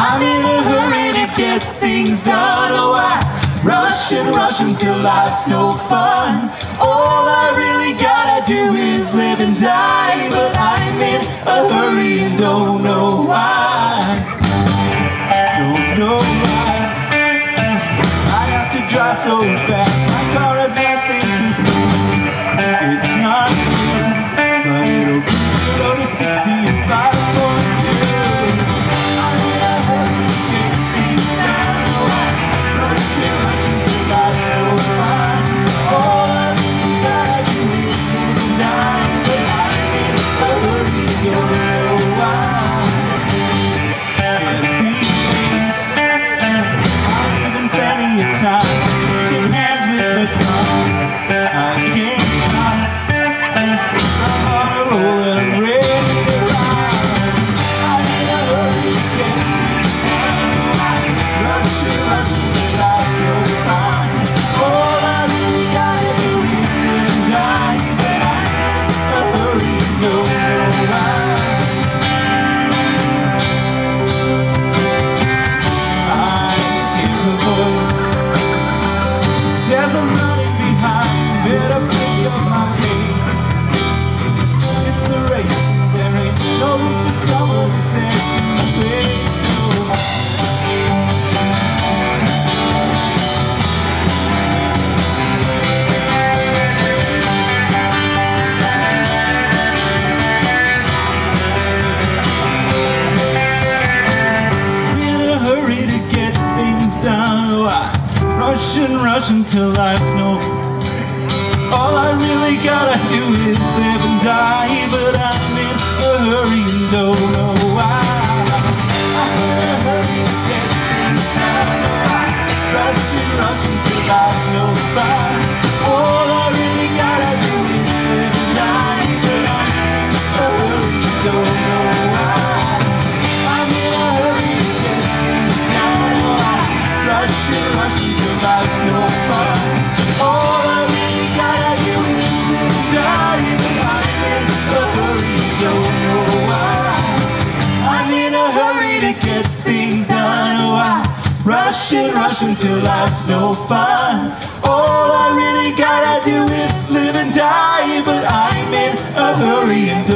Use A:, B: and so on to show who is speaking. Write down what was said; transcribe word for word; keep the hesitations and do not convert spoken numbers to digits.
A: I'm in a hurry to get things done. Oh, I rush and rush until life's no fun. All I really gotta do is live and die, but I'm in a hurry and don't know why. Don't know why I have to drive so fast. My car has nothing to prove. It's not good, but it'll be zero to sixty in five point two. I'm in a hurry to get things done. Oh, I rush and rush until life's no fun. All I really gotta do is live and die, but I'm in a hurry and don't know why. Can't be pleased. I'm living plenty of time, shaking hands with the clock. I can't stop. I'm on a roll and I'm ready to ride. I'm in a hurry to get things done. I rush and rush until life's no fun. All I really gotta do is live and die, but I'm in a hurry and don't know why. I hear a voice says I'm running behind, better pick up my pace. It's a race, there ain't no room for someone to say place. In a hurry to get things done. Oh, I rush and rush until life's no fun. All I really gotta do is live and die, but I'm in a hurry and don't know why. I'm in a hurry to get things done. Oh, I rush and rush until life's no fun. All I really gotta do is live and die, but I'm in a hurry and don't know why. I'm in a hurry to get things done. Oh, I rush and rush until life's no fun. All I really gotta do is live and die, but I'm in a hurry and don't know why. I'm in a hurry to get things done. Oh, I rush and rush until life's no fun. All I really gotta do is live and die, but I'm in a hurry and